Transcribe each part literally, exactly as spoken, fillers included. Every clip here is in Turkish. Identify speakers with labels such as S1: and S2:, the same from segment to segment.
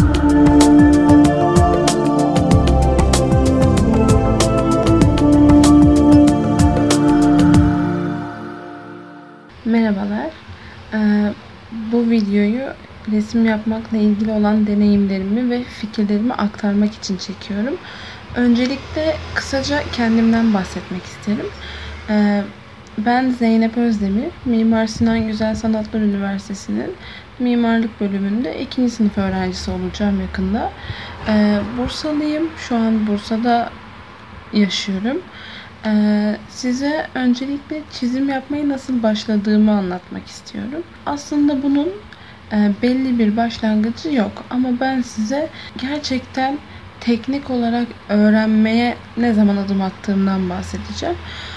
S1: Merhabalar. Ee, bu videoyu resim yapmakla ilgili olan deneyimlerimi ve fikirlerimi aktarmak için çekiyorum. Öncelikle kısaca kendimden bahsetmek isterim. Ee, ben Zeynep Özdemir, Mimar Sinan Güzel Sanatlar Üniversitesi'nin mimarlık bölümünde ikinci sınıf öğrencisi olacağım yakında. Ee, Bursalıyım. Şu an Bursa'da yaşıyorum. Ee, size öncelikle çizim yapmayı nasıl başladığımı anlatmak istiyorum. Aslında bunun e, belli bir başlangıcı yok ama ben size gerçekten teknik olarak öğrenmeye ne zaman adım attığımdan bahsedeceğim.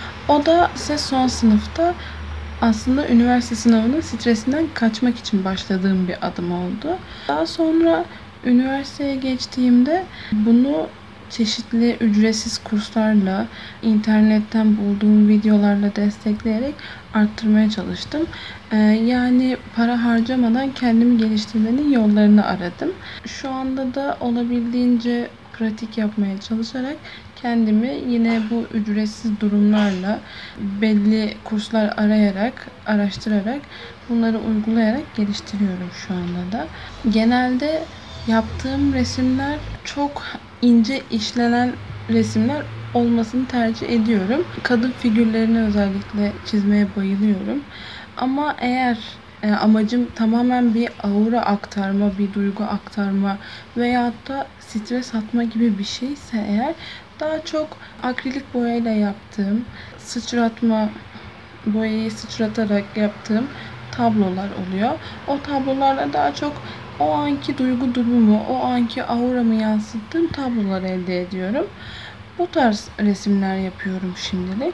S1: O da ise son sınıfta aslında üniversite sınavının stresinden kaçmak için başladığım bir adım oldu. Daha sonra üniversiteye geçtiğimde bunu çeşitli ücretsiz kurslarla, internetten bulduğum videolarla destekleyerek arttırmaya çalıştım. Ee, yani para harcamadan kendimi geliştirmenin yollarını aradım. Şu anda da olabildiğince pratik yapmaya çalışarak kendimi yine bu ücretsiz durumlarla belli kurslar arayarak, araştırarak, bunları uygulayarak geliştiriyorum şu anda da. Genelde yaptığım resimler çok ince işlenen resimler olmasını tercih ediyorum. Kadın figürlerini özellikle çizmeye bayılıyorum. Ama eğer e, amacım tamamen bir aura aktarma, bir duygu aktarma veyahut da stres atma gibi bir şeyse eğer daha çok akrilik boyayla yaptığım, sıçratma, boyayı sıçratarak yaptığım tablolar oluyor. O tablolarla daha çok o anki duygu durumu, o anki auramı yansıttığım tablolar elde ediyorum. Bu tarz resimler yapıyorum şimdilik.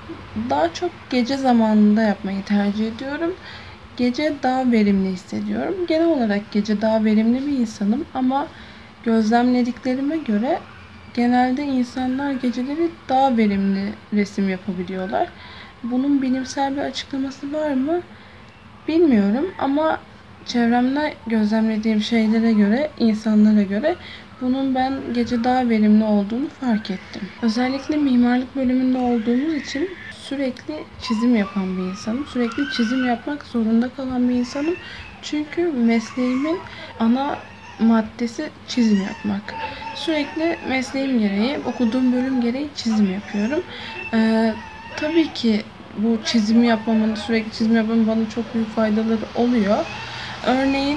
S1: Daha çok gece zamanında yapmayı tercih ediyorum. Gece daha verimli hissediyorum. Genel olarak gece daha verimli bir insanım ama gözlemlediklerime göre genelde insanlar geceleri daha verimli resim yapabiliyorlar. Bunun bilimsel bir açıklaması var mı? Bilmiyorum ama çevremde gözlemlediğim şeylere göre, insanlara göre bunun ben gece daha verimli olduğunu fark ettim. Özellikle mimarlık bölümünde olduğumuz için sürekli çizim yapan bir insanım. Sürekli çizim yapmak zorunda kalan bir insanım. Çünkü mesleğimin ana maddesi çizim yapmak. Sürekli mesleğim gereği, okuduğum bölüm gereği çizim yapıyorum. Ee, tabii ki bu çizimi yapmamın, sürekli çizim yapmamın bana çok büyük faydaları oluyor. Örneğin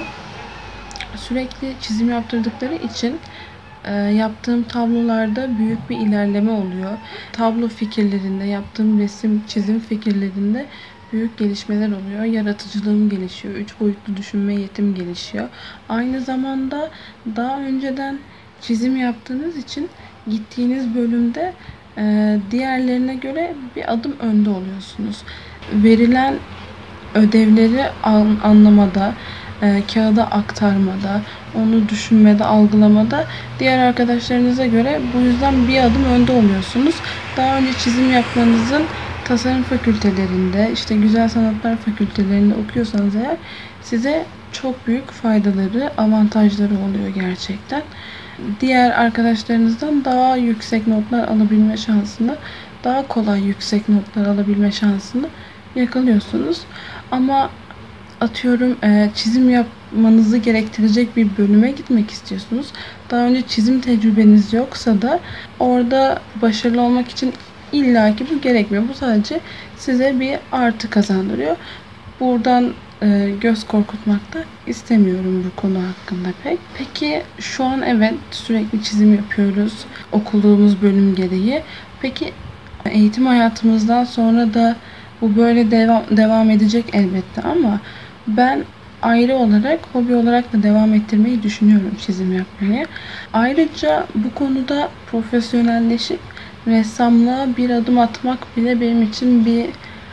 S1: sürekli çizim yaptırdıkları için e, yaptığım tablolarda büyük bir ilerleme oluyor. Tablo fikirlerinde, yaptığım resim, çizim fikirlerinde büyük gelişmeler oluyor. Yaratıcılığım gelişiyor. Üç boyutlu düşünme yetim gelişiyor. Aynı zamanda daha önceden çizim yaptığınız için gittiğiniz bölümde e, diğerlerine göre bir adım önde oluyorsunuz. Verilen ödevleri an, anlamada, e, kağıda aktarmada, onu düşünmede, algılamada diğer arkadaşlarınıza göre bu yüzden bir adım önde oluyorsunuz. Daha önce çizim yapmanızın tasarım fakültelerinde, işte güzel sanatlar fakültelerinde okuyorsanız eğer size çok büyük faydaları, avantajları oluyor gerçekten. Diğer arkadaşlarınızdan daha yüksek notlar alabilme şansını, daha kolay yüksek notlar alabilme şansını yakalıyorsunuz. Ama atıyorum çizim yapmanızı gerektirecek bir bölüme gitmek istiyorsunuz. Daha önce çizim tecrübeniz yoksa da orada başarılı olmak için illaki bu gerekmiyor. Bu sadece size bir artı kazandırıyor. Buradan e, göz korkutmak da istemiyorum bu konu hakkında pek. Peki şu an evet sürekli çizim yapıyoruz okuduğumuz bölüm gereği. Peki eğitim hayatımızdan sonra da bu böyle devam, devam edecek elbette ama ben ayrı olarak, hobi olarak da devam ettirmeyi düşünüyorum çizim yapmayı. Ayrıca bu konuda profesyonelleşip ressamlığa bir adım atmak bile benim için bir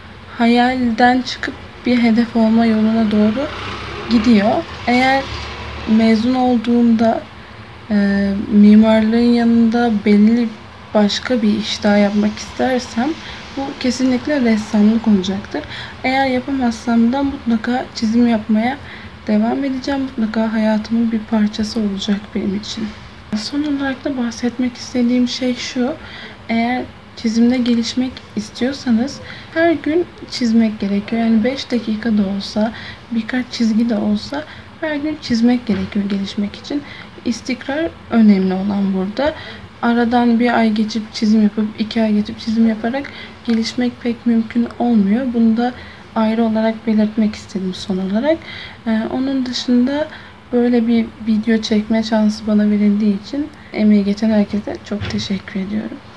S1: hayalden çıkıp bir hedef olma yoluna doğru gidiyor. Eğer mezun olduğumda e, mimarlığın yanında belli başka bir iş daha yapmak istersem bu kesinlikle ressamlık olacaktır. Eğer yapamazsam da mutlaka çizim yapmaya devam edeceğim. Mutlaka hayatımın bir parçası olacak benim için. Son olarak da bahsetmek istediğim şey şu. Eğer çizimde gelişmek istiyorsanız her gün çizmek gerekiyor. Yani beş dakika da olsa, birkaç çizgi de olsa her gün çizmek gerekiyor gelişmek için. İstikrar önemli olan burada. Aradan bir ay geçip çizim yapıp, iki ay geçip çizim yaparak gelişmek pek mümkün olmuyor. Bunu da ayrı olarak belirtmek istedim son olarak. Ee, onun dışında böyle bir video çekme şansı bana verildiği için emeği geçen herkese çok teşekkür ediyorum.